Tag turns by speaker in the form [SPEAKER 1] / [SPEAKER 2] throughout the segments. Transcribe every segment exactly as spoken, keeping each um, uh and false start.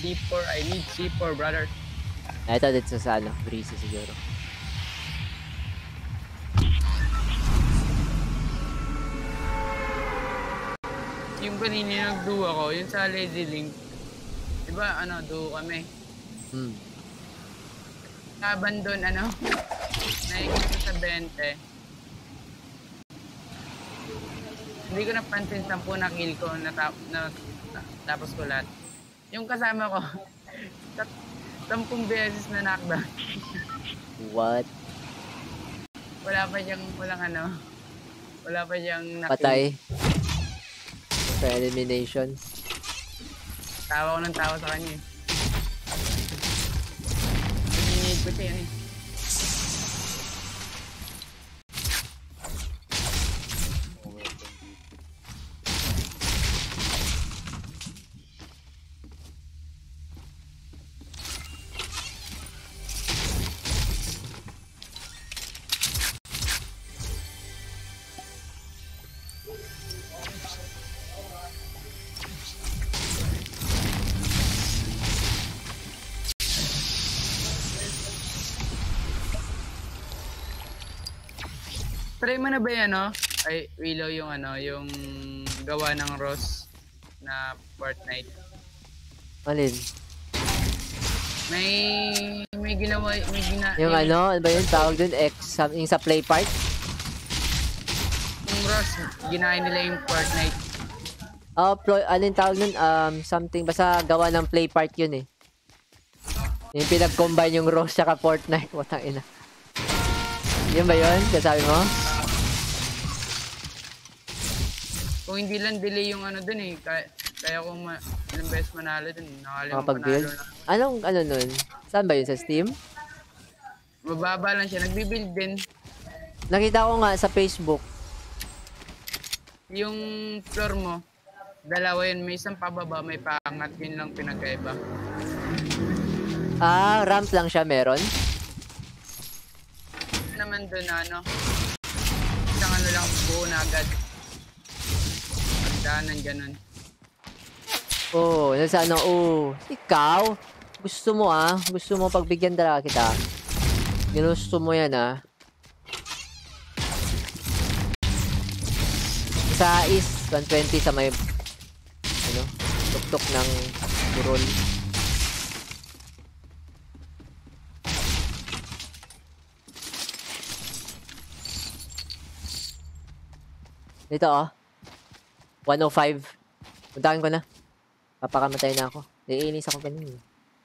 [SPEAKER 1] C four. I need C four, brother.
[SPEAKER 2] Ito dito sa ano, Breezy siguro.
[SPEAKER 1] Yung kanina nag-duo ako, yung sa Lazy Link. Diba, ano, duo kami.
[SPEAKER 2] Hmm.
[SPEAKER 1] Laban doon, ano, naigit ko sa twenty. Hindi ko napansin sampu na kill ko, na, na, na tapos ko lahat. Yung kasama ko, sampung beses na knockdown.
[SPEAKER 2] What?
[SPEAKER 1] Wala pa siyang, walang ano, wala pa siyang nakill.
[SPEAKER 2] Patay. Sa elimination.
[SPEAKER 1] Tawa ko ng tawa sa kanya eh. Hindi ko siya yan eh. Try mo na ba yan, no? Ay, Willow, yung ano, yung gawa ng Ross na Fortnite.
[SPEAKER 2] Alin?
[SPEAKER 1] May, may ginawa, may gina...
[SPEAKER 2] Yung, yung ano, ano ba yun? Tawag dun, X, yung sa play part?
[SPEAKER 1] Yung Ross, ginaya nila yung Fortnite.
[SPEAKER 2] Oh, pro, alin tawag dun? Um, something, basta gawa ng play part yun eh. Yung pinag-combine yung Ross saka Fortnite. Watang ina. Yun ba yun? Kasabi mo?
[SPEAKER 1] Kung hindi lang delay yung ano dun eh, kaya, kaya kung ma, ilang beses manalo dun, nakalimang
[SPEAKER 2] panalo na. Anong ano nun? Saan ba yun? Sa Steam?
[SPEAKER 1] Mababa lang siya, nagbibuild din.
[SPEAKER 2] Nakita ko nga sa Facebook.
[SPEAKER 1] Yung floor mo, dalawa yun, may isang pababa, may paangat, yun lang pinagkaiba.
[SPEAKER 2] Ah, ramp lang siya meron?
[SPEAKER 1] Naman dun ano, isang ano lang, buo na agad. Pagdaanan, ganun.
[SPEAKER 2] Oo, oh, nasa ano, oh, ikaw, gusto mo ah, gusto mo pagbigyan talaga kita. Ginusto mo yan ah. Sa East, one twenty sa may, ano, tuktok ng burol. Dito oh. one oh five. Puntahan ko na. Papakamatay na ako. Naiinis ako ganun.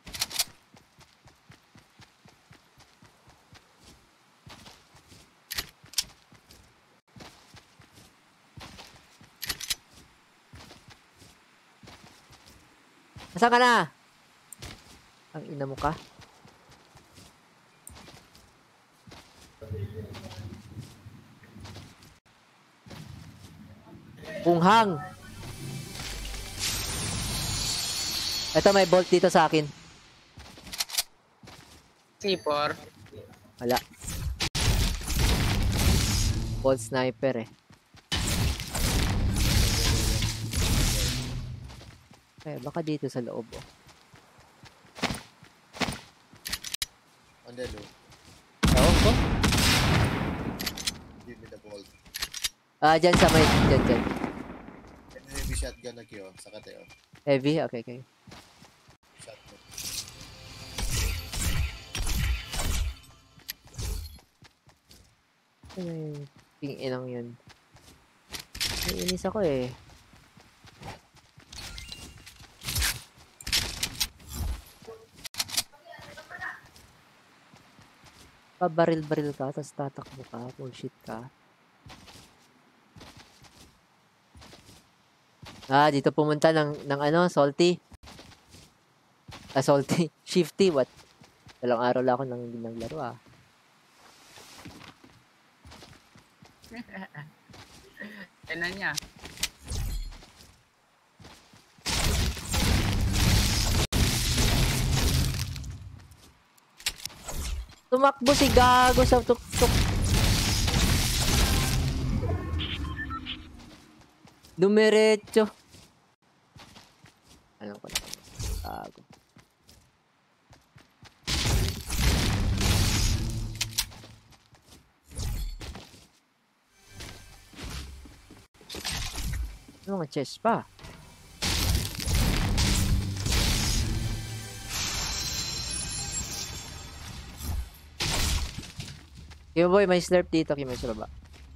[SPEAKER 2] Nasaan ka na? Ang ina mo ka. Punghang. Ito may bolt dito sa akin.
[SPEAKER 1] C four.
[SPEAKER 2] Wala. Bolt sniper eh. Eh, baka dito sa loob oh.
[SPEAKER 3] On the loop.
[SPEAKER 2] Ewan ko.
[SPEAKER 3] Give me the bolt.
[SPEAKER 2] Ah, dyan sa may, dyan, dyan.
[SPEAKER 3] Heavy shotgun na kyo, sa kateo.
[SPEAKER 2] Heavy? Okay, okay.
[SPEAKER 3] Shotgun.
[SPEAKER 2] Ano yung ping-inang yun? Naiinis ako eh. Pabaril-baril ka, tapos tatakbo ka, bullshit ka. Ah, dito pumunta ng, ng ano, salty. Ah, salty. Shifty, what? Dalawang araw lang ako nang hindi naglaro ah.
[SPEAKER 1] Yan na niya.
[SPEAKER 2] Tumakbo si Gago sa tuk-tuk. Dumiretso. Alam ko na. Gago. Ano mga chest pa? Kimo boy, may slurp dito. Kimo sa baba.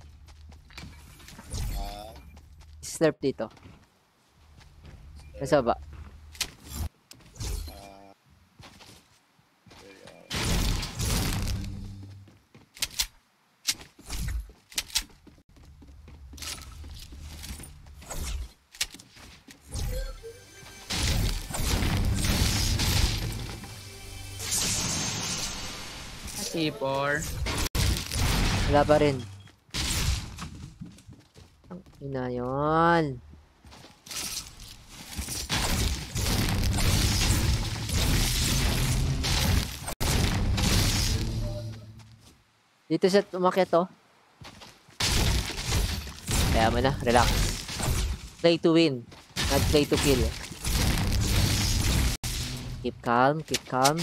[SPEAKER 3] Ah,
[SPEAKER 2] Slurp dito. May sa baba.
[SPEAKER 3] ah, there you are.
[SPEAKER 1] C four.
[SPEAKER 2] Wala pa rin. Ang ina yun. Dito siya umakyat to. Kaya mo na, relax. Play to win, not play to kill. Keep calm, keep calm.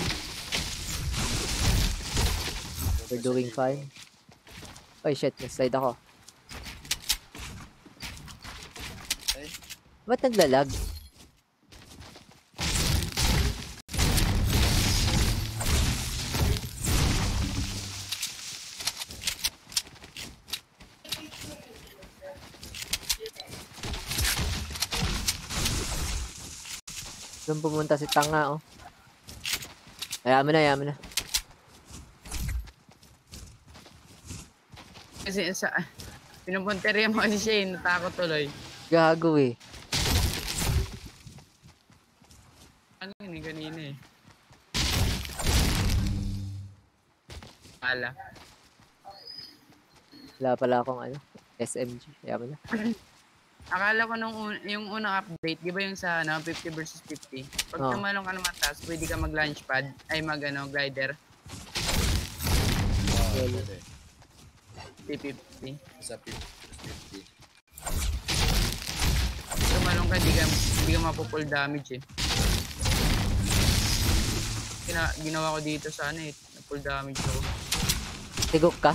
[SPEAKER 2] We're doing fine. Ay shit, na-slide ako.
[SPEAKER 3] Ay,
[SPEAKER 2] Ba't naglalag? Doon pumunta si Tanga, oh. Kaya mo na, kaya mo na.
[SPEAKER 1] Kasi sa... Pinupunteriya mo kasi siya eh. Natakot tuloy.
[SPEAKER 2] Gago eh.
[SPEAKER 1] Ano yun eh, kanina eh. Pala.
[SPEAKER 2] Wala pala akong ano, S M G. Kaya mo na.
[SPEAKER 1] Akala ko nung un- yung unang update, di ba yung sa ano, fifty versus fifty? Pag
[SPEAKER 2] Oh.
[SPEAKER 1] tumalong ka naman taas, pwede ka mag-launch pad, ay mag ano, glider,
[SPEAKER 3] ah,
[SPEAKER 2] Well.
[SPEAKER 3] pwede.
[SPEAKER 1] fifty fifty.
[SPEAKER 3] Sa fifty.
[SPEAKER 1] Tumalong ka, di ka, di ka mapupull damage eh. Gina, ginawa ko dito sa ano eh, na-pull damage ako.
[SPEAKER 2] Tigok ka.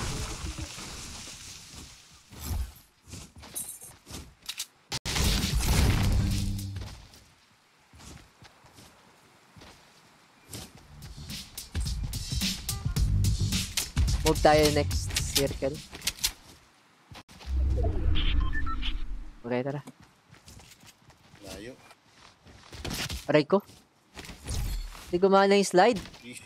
[SPEAKER 2] Move tayo next circle. Okay, tara.
[SPEAKER 3] Layo.
[SPEAKER 2] Aray ko. Hindi gumana yung slide.
[SPEAKER 3] Eesh.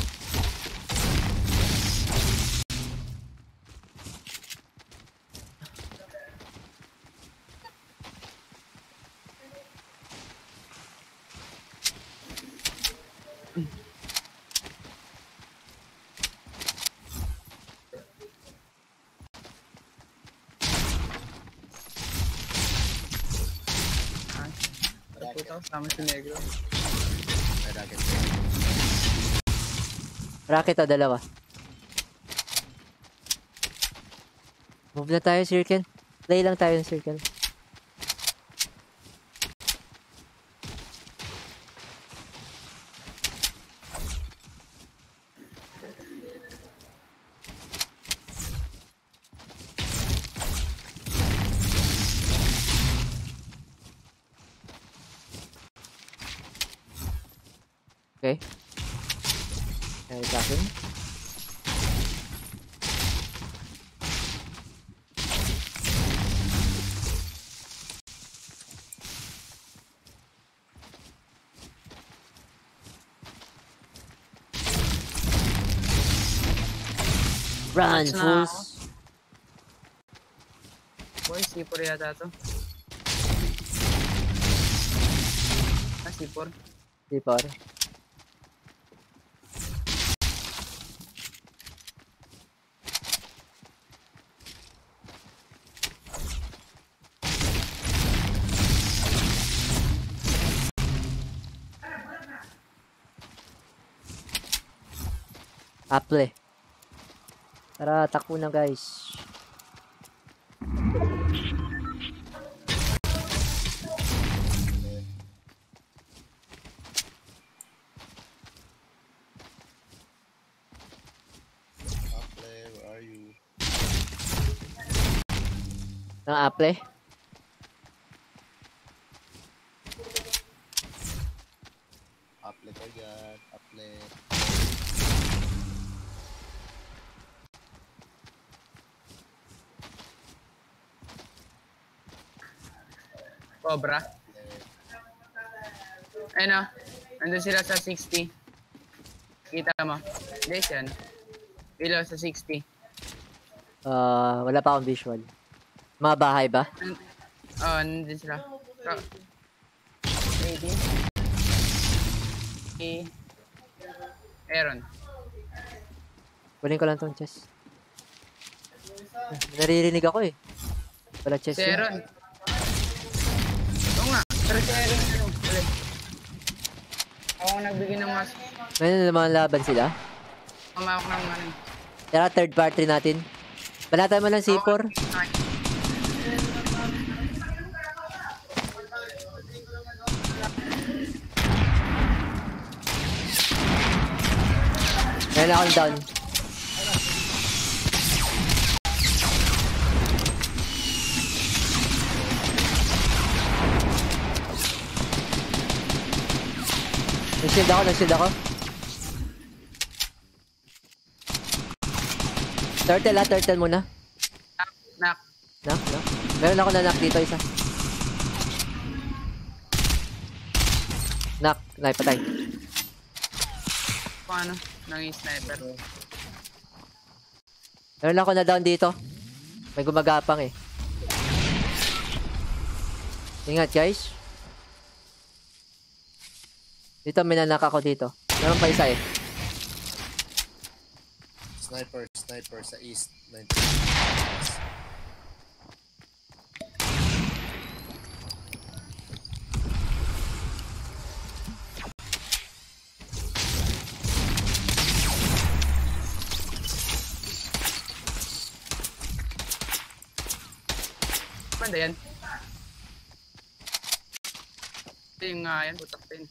[SPEAKER 1] Puta ko, sama si Negro.
[SPEAKER 3] May racket.
[SPEAKER 2] Rocket o dalawa. Move na tayo circle. Play lang tayo ng circle. Okay. Ayan sa akin. Run,
[SPEAKER 1] Touch na
[SPEAKER 2] fools.
[SPEAKER 1] Boy, C four yata to. Ah, C four.
[SPEAKER 2] Di par. Apple. Tara, takbo na guys.
[SPEAKER 3] Apple, where are you?
[SPEAKER 2] Ng Apple.
[SPEAKER 1] Cobra. Ayun o. Nandun sila sa sixty. Kita mo. Hindi yan. Below sa sixty.
[SPEAKER 2] Ah, wala pa akong visual. Mga bahay ba?
[SPEAKER 1] Oo, oh, nandun sila. So, ready? Okay. Aaron.
[SPEAKER 2] Kunin ko lang tong chest. Naririnig ako eh. Wala chest
[SPEAKER 1] Si
[SPEAKER 2] yun.
[SPEAKER 1] Aaron. Oo nga. Pero si Aaron ano? Ulit. Ako ang nagbigay ng mas.
[SPEAKER 2] Ngayon naman laban sila.
[SPEAKER 1] Pamawak ng ano.
[SPEAKER 2] Tara, third party natin. Banatan mo lang C four. Ngayon akong down. Nag-shield ako, nag-shield ako. Turtle ah, turtle muna.
[SPEAKER 1] Knock, knock.
[SPEAKER 2] Knock, knock. Meron ako na knock dito isa. Knock, knife patay.
[SPEAKER 1] Kung ano, nang sniper.
[SPEAKER 2] Meron ako na down dito. May gumagapang eh. Ingat guys. Dito may nanak ako dito. Meron pa isa eh.
[SPEAKER 3] Sniper, sniper sa east. nineteen.
[SPEAKER 1] Panda yan. Ito yung nga yan, putak din.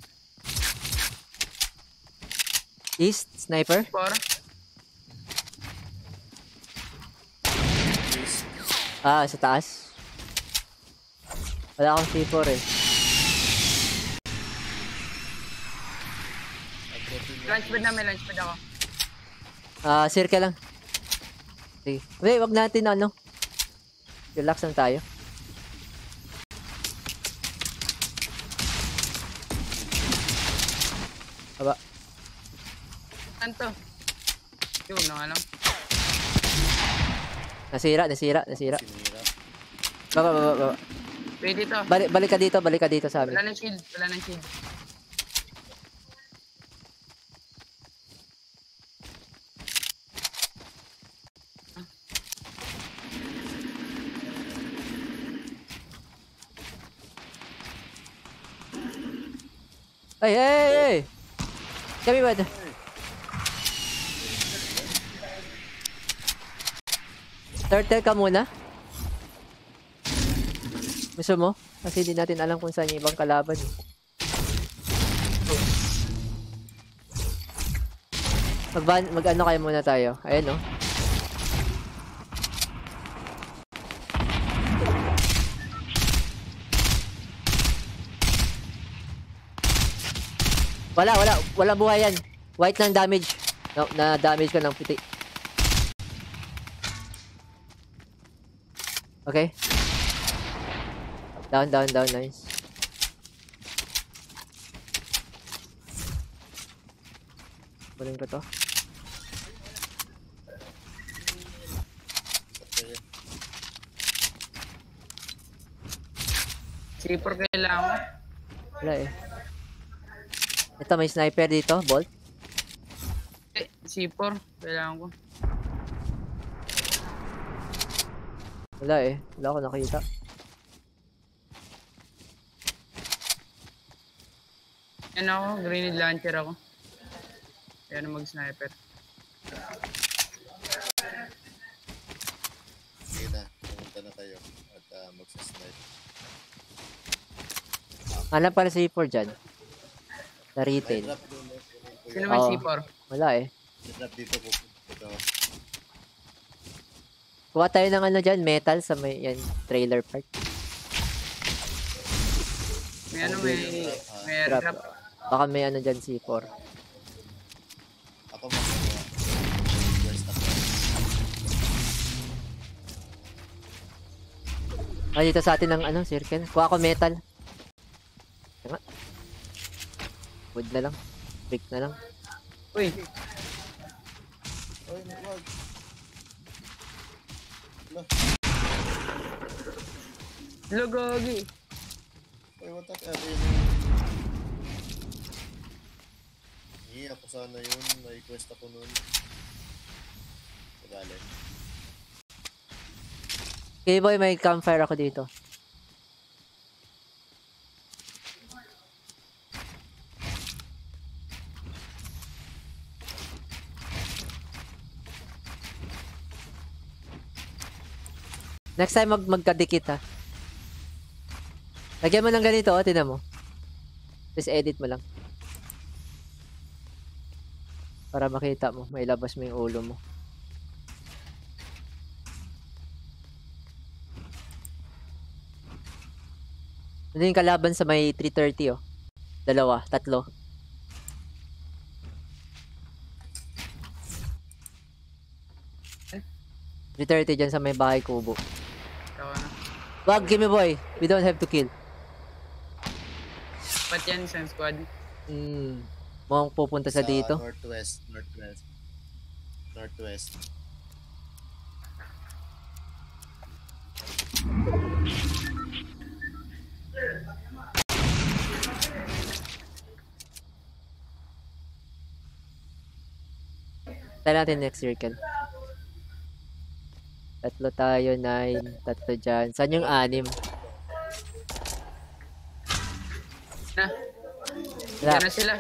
[SPEAKER 2] East, sniper.
[SPEAKER 1] Four.
[SPEAKER 2] Ah, sa taas. Wala akong C four eh.
[SPEAKER 1] Launchpad na, may launchpad ako.
[SPEAKER 2] Ah, circle lang. Sige. Wait, wag natin ano. Relax lang tayo. Aba.
[SPEAKER 1] Saan to? Yun, no, ano?
[SPEAKER 2] Nasira, nasira, nasira.
[SPEAKER 3] Sinira.
[SPEAKER 2] Baba, baba, baba.
[SPEAKER 1] Pwede to.
[SPEAKER 2] Balik, balik ka dito, balik ka dito sa amin.
[SPEAKER 1] Wala ng shield, wala ng shield.
[SPEAKER 2] Ay, ay, ay, ay! Kami ba? Turtle ka muna. Gusto mo? Kasi di natin alam kung saan yung ibang kalaban. Mag, mag ano kayo muna tayo. Ayan o. Wala, wala. Wala buhay yan. White ng damage. No, na damage ko ng puti. Okay. Down, down, down. Nice. Kunin ko to.
[SPEAKER 1] C four kailangan mo.
[SPEAKER 2] Wala eh. Ito, may sniper dito. Bolt.
[SPEAKER 1] Eh, C four. Kailangan ko.
[SPEAKER 2] Wala eh. Wala ako nakita.
[SPEAKER 1] Yan ako. Grenade launcher ako. Kaya na mag-sniper.
[SPEAKER 3] Sige na, pumunta na kayo at uh, magsasnipe.
[SPEAKER 2] Hanap pala C four dyan. Sa
[SPEAKER 3] May
[SPEAKER 2] retail.
[SPEAKER 3] drop doon. eh, kunin ko
[SPEAKER 1] Sino
[SPEAKER 3] yan.
[SPEAKER 1] may
[SPEAKER 2] Oo.
[SPEAKER 1] C four?
[SPEAKER 2] Wala eh.
[SPEAKER 3] May drop dito po. Ito.
[SPEAKER 2] Kuha tayo ng ano dyan. Metal sa may yan, trailer park.
[SPEAKER 1] May ano, may, may
[SPEAKER 2] Drop.
[SPEAKER 1] airdrop.
[SPEAKER 2] Baka may ano dyan C four.
[SPEAKER 3] Ako magawa. First up.
[SPEAKER 2] Ah, dito sa atin ng ano, circle. Kuha ko metal. Tama. Wood na lang. Brick na lang.
[SPEAKER 1] Uy,
[SPEAKER 3] Ay, wag. Wala.
[SPEAKER 1] lugogi.
[SPEAKER 3] Ay, what the hell? Hindi, ako sana yun. May quest ako nun. Galing.
[SPEAKER 2] Okay boy, may campfire ako dito. Next time mag magkadikit ha. Lagyan mo ng ganito, oh, tinan mo. Tapos edit mo lang. Para makita mo, may labas mo yung ulo mo. Ano yung kalaban sa may three thirty oh. Dalawa, tatlo. three thirty dyan sa may bahay kubo.
[SPEAKER 1] Ikaw na.
[SPEAKER 2] Wag, gimme boy. We don't have to kill.
[SPEAKER 1] Ba't yan isang squad?
[SPEAKER 2] Hmm. Mukhang pupunta sa dito.
[SPEAKER 3] Northwest, northwest. Northwest.
[SPEAKER 2] Tayo natin next circle. Tatlo tayo, nine. Tatlo dyan. Saan yung anim?
[SPEAKER 1] Na,
[SPEAKER 2] Wala.
[SPEAKER 1] yan na sila.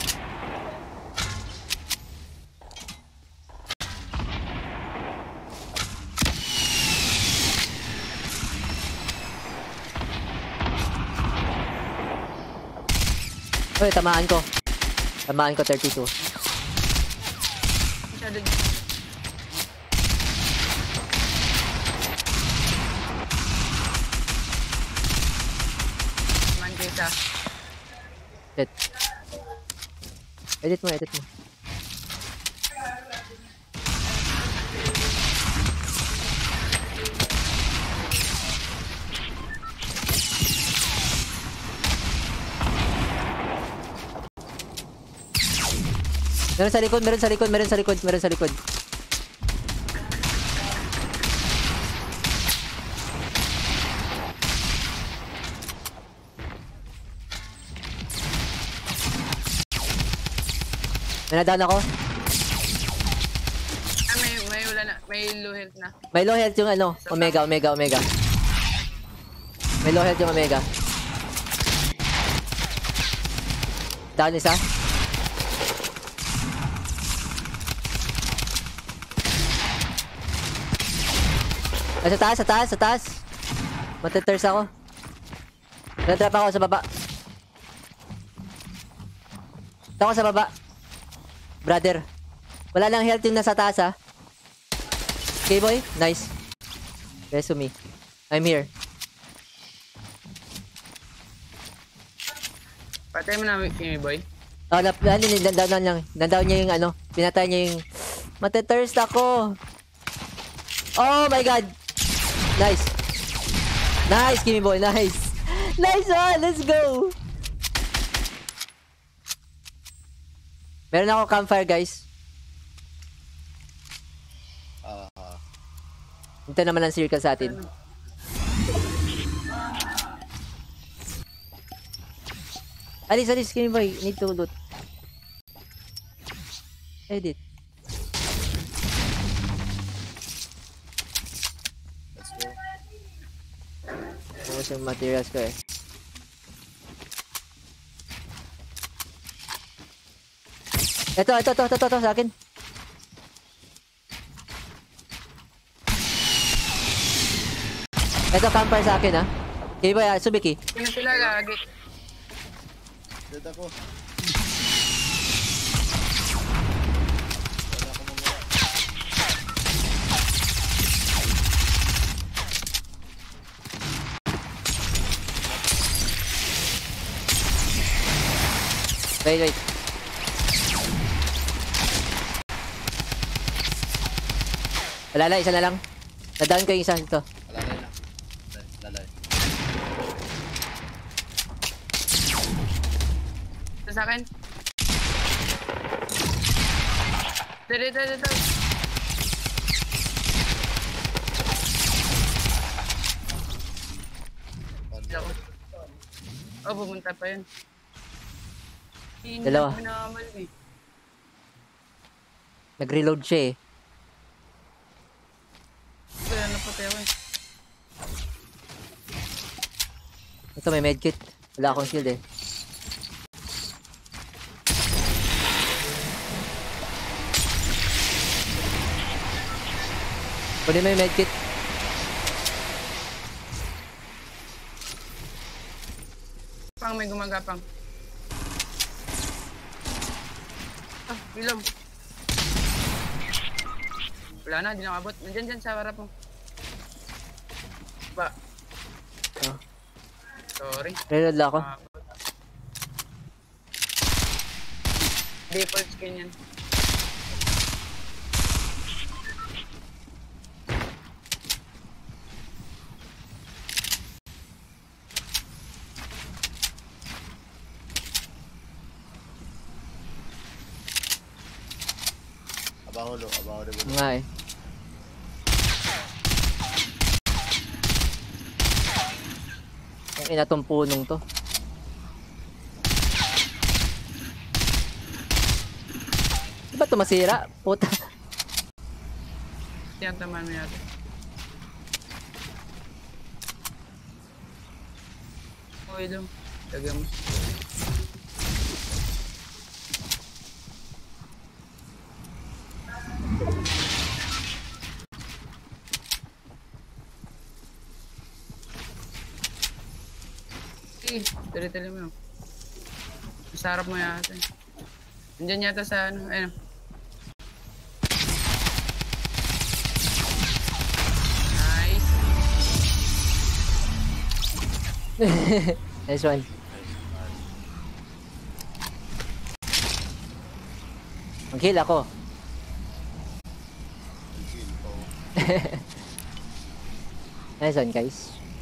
[SPEAKER 2] Uy, tamaan ko. Tamaan ko thirty-two.
[SPEAKER 1] Masyado dyan. Man kaysa.
[SPEAKER 2] Edit. Edit mo, edit mo. Meron sa likod, meron sa likod, meron sa likod, meron sa likod. May nadaan ako.
[SPEAKER 1] Ah, may, may wala na, may low health na.
[SPEAKER 2] May low health yung ano, Omega, Omega, Omega. May low health yung Omega. Down isa. Ay, sa taas, sa taas, sa taas. Mateters ako. Natrap ako sa baba. Ito ako sa baba. Brother. Wala lang health yung nasa taas ha. Okay boy, nice. Resume. I'm here.
[SPEAKER 1] Patay mo na, Kimi Boy.
[SPEAKER 2] Oh, na, ano, nandown lang. Nandown niya yung ano. Pinatay niya yung... Mateterst ako. Oh my god. Nice. Nice, Kimi boy. Nice. Nice one. Let's go. Meron ako campfire, guys.
[SPEAKER 3] Ah, ah.
[SPEAKER 2] Ito naman ang circle sa atin. Alis, alis, Kimi boy. Need to loot. Edit.
[SPEAKER 3] Let's go.
[SPEAKER 2] Bukas yung materials ko eh. Ito, ito, ito, ito, ito, ito, sa akin. Ito, campfire sa akin, ha. Okay, boy, ah, Subiki.
[SPEAKER 1] Sino sila gagi?
[SPEAKER 3] Dead ako. Wala ako magawa.
[SPEAKER 2] Wait, wait. Wala na, isa na lang. Nadown ko yung isa ito.
[SPEAKER 3] Lalay na. Lalay.
[SPEAKER 1] sa akin. Dito, dito, dito. Ako. Oh, pumunta pa yun. Hindi
[SPEAKER 2] Dalawa.
[SPEAKER 1] na minamal eh.
[SPEAKER 2] Nag-reload siya eh.
[SPEAKER 1] Kaya napatay ako eh.
[SPEAKER 2] Ito may medkit. Wala akong shield eh. Kunin mo yung medkit.
[SPEAKER 1] Pang may gumagapang. Ah, ilong. Wala na, di nakabot. Nandyan dyan sa harap mo. Ba?
[SPEAKER 2] Ah.
[SPEAKER 1] Sorry.
[SPEAKER 2] Reload lang ako.
[SPEAKER 1] Nakabot. Default skin yan.
[SPEAKER 3] Abango lo, abango rin.
[SPEAKER 2] Nga eh. Ang ina tong punong to. Di ba ito masira? Puta.
[SPEAKER 1] Tiyataman mo yata. Okay lang. Lagyan mo. Eh, tali-tali mo. Sa harap mo yata. Nandiyan yata sa ano. Ayun. Nice.
[SPEAKER 2] Nice one. Mag-heal ako.
[SPEAKER 3] Kill ko.
[SPEAKER 2] Nice one guys.